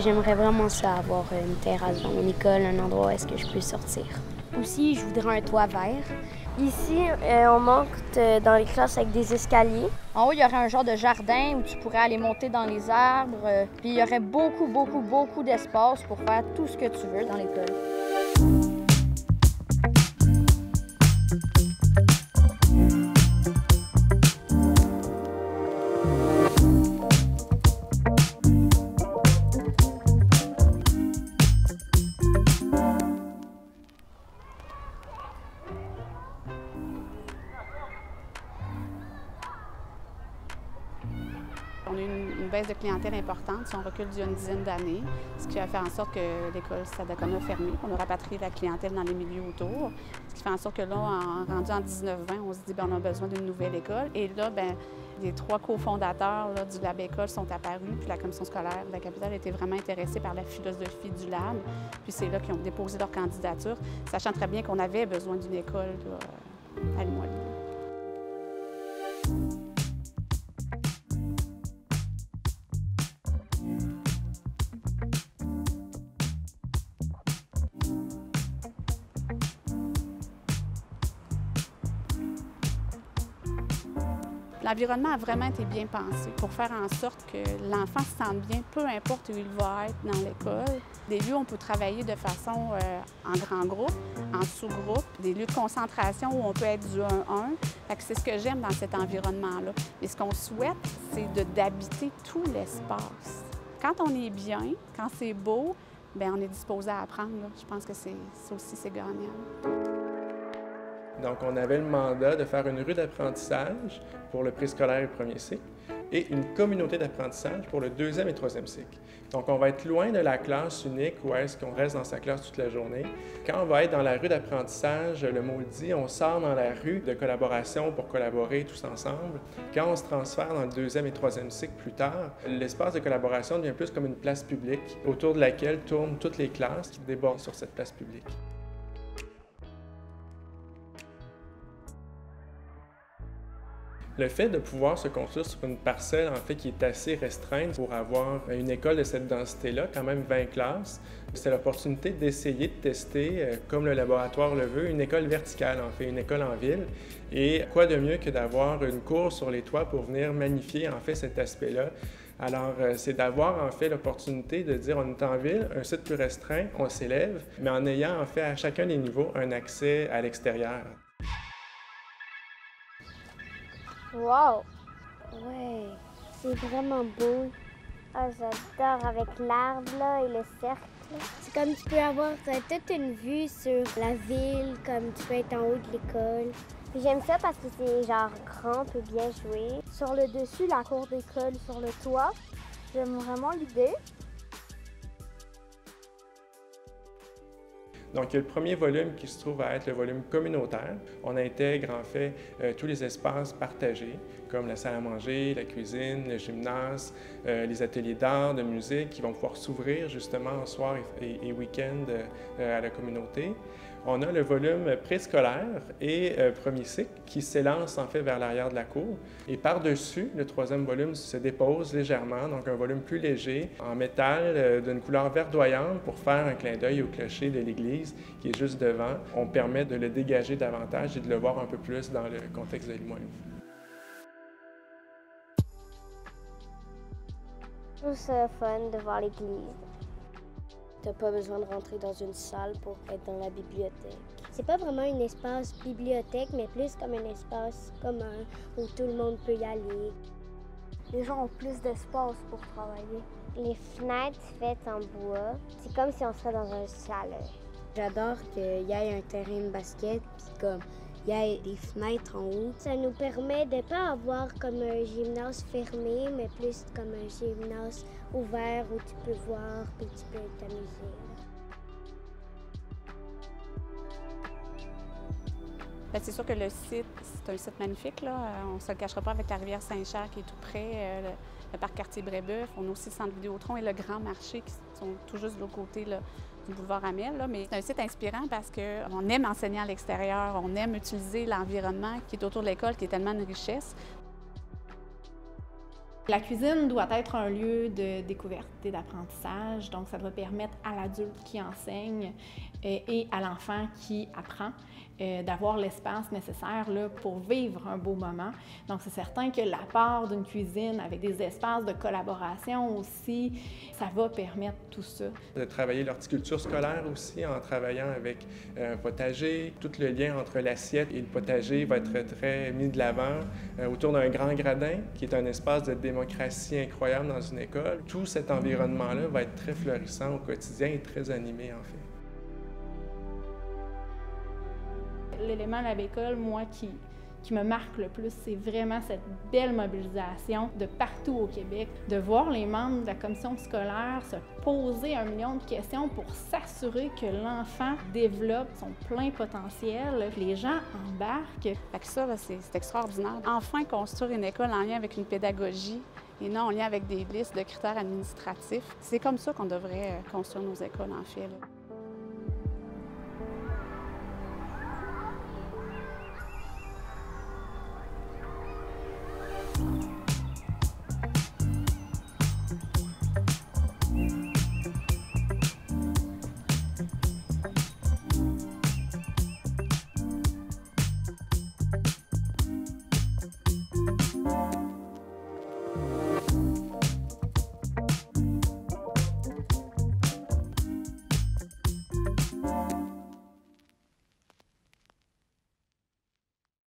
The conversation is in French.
J'aimerais vraiment ça, avoir une terrasse dans mon école, un endroit où est-ce que je peux sortir. Aussi, je voudrais un toit vert. Ici, on monte dans les classes avec des escaliers. En haut, il y aurait un genre de jardin où tu pourrais aller monter dans les arbres. Puis il y aurait beaucoup d'espace pour faire tout ce que tu veux dans l'école. On a eu une baisse de clientèle importante si on recule d'il y a une dizaine d'années, ce qui a fait en sorte que l'école Sadakona a fermé. On a rapatrié la clientèle dans les milieux autour, ce qui fait en sorte que là, rendu en 19-20, on se dit bien, on a besoin d'une nouvelle école. Et là, bien, les 3 cofondateurs là, du Lab École sont apparus, puis la commission scolaire de la capitale était vraiment intéressée par la philosophie du Lab. Puis c'est là qu'ils ont déposé leur candidature, sachant très bien qu'on avait besoin d'une école là, à Limoilou. L'environnement a vraiment été bien pensé pour faire en sorte que l'enfant se sente bien, peu importe où il va être dans l'école. Des lieux où on peut travailler de façon en grand groupe, en sous-groupe, des lieux de concentration où on peut être du 1-1. C'est ce que j'aime dans cet environnement-là. Mais ce qu'on souhaite, c'est d'habiter tout l'espace. Quand on est bien, quand c'est beau, bien, on est disposé à apprendre. Là. Je pense que ça aussi, c'est gagnant. Donc, on avait le mandat de faire une rue d'apprentissage pour le préscolaire et premier cycle et une communauté d'apprentissage pour le 2e et 3e cycle. Donc, on va être loin de la classe unique où est-ce qu'on reste dans sa classe toute la journée. Quand on va être dans la rue d'apprentissage, le mot le dit, on sort dans la rue de collaboration pour collaborer tous ensemble. Quand on se transfère dans le 2e et 3e cycle plus tard, l'espace de collaboration devient plus comme une place publique autour de laquelle tournent toutes les classes qui débordent sur cette place publique. Le fait de pouvoir se construire sur une parcelle en fait qui est assez restreinte pour avoir une école de cette densité-là, quand même 20 classes, c'est l'opportunité d'essayer de tester, comme le laboratoire le veut, une école verticale, en fait, une école en ville. Et quoi de mieux que d'avoir une cour sur les toits pour venir magnifier en fait cet aspect-là. Alors, c'est d'avoir en fait l'opportunité de dire on est en ville, un site plus restreint, on s'élève, mais en ayant en fait à chacun des niveaux un accès à l'extérieur. Wow! Ouais, c'est vraiment beau. Ah, j'adore avec l'arbre là et le cercle. C'est comme tu peux avoir toute une vue sur la ville, comme tu peux être en haut de l'école. J'aime ça parce que c'est genre grand, on peut bien jouer. Sur le dessus, la cour d'école sur le toit. J'aime vraiment l'idée. Donc, il y a le premier volume qui se trouve à être le volume communautaire. On intègre en fait tous les espaces partagés, comme la salle à manger, la cuisine, le gymnase, les ateliers d'art, de musique, qui vont pouvoir s'ouvrir justement en soir et week-end à la communauté. On a le volume préscolaire et premier cycle qui s'élance en fait vers l'arrière de la cour. Et par-dessus, le 3e volume se dépose légèrement, donc un volume plus léger, en métal d'une couleur verdoyante pour faire un clin d'œil au clocher de l'église qui est juste devant. On permet de le dégager davantage et de le voir un peu plus dans le contexte de Limoilou. Je trouve ça fun de voir l'église. T'as pas besoin de rentrer dans une salle pour être dans la bibliothèque. C'est pas vraiment un espace bibliothèque, mais plus comme un espace commun où tout le monde peut y aller. Les gens ont plus d'espace pour travailler. Les fenêtres faites en bois, c'est comme si on serait dans un chalet. J'adore qu'il y ait un terrain de basket, puis comme il y ait des fenêtres en haut. Ça nous permet de ne pas avoir comme un gymnase fermé, mais plus comme un gymnase ouvert où tu peux voir et tu peux t'amuser. C'est sûr que le site, c'est un site magnifique. Là. On ne se le cachera pas avec la rivière Saint-Cher qui est tout près, le parc Cartier-Brébeuf. On a aussi le centre Vidéotron et le Grand Marché qui sont tout juste de l'autre côté là, du boulevard Amel. Là. Mais c'est un site inspirant parce qu'on aime enseigner à l'extérieur, on aime utiliser l'environnement qui est autour de l'école qui est tellement une richesse. La cuisine doit être un lieu de découverte et d'apprentissage, donc ça doit permettre à l'adulte qui enseigne et à l'enfant qui apprend d'avoir l'espace nécessaire là, pour vivre un beau moment. Donc c'est certain que l'apport d'une cuisine avec des espaces de collaboration aussi, ça va permettre tout ça. De travailler l'horticulture scolaire aussi en travaillant avec un potager. Tout le lien entre l'assiette et le potager va être très mis de l'avant autour d'un grand gradin qui est un espace de démocratie incroyable dans une école. Tout cet environnement-là va être très florissant au quotidien et très animé en fait. L'élément de l'école, moi, qui me marque le plus, c'est vraiment cette belle mobilisation de partout au Québec, de voir les membres de la commission scolaire se poser 1 million de questions pour s'assurer que l'enfant développe son plein potentiel. Les gens embarquent. Fait que ça, c'est extraordinaire. Enfin, construire une école en lien avec une pédagogie et non en lien avec des listes de critères administratifs. C'est comme ça qu'on devrait construire nos écoles, en fait. Là.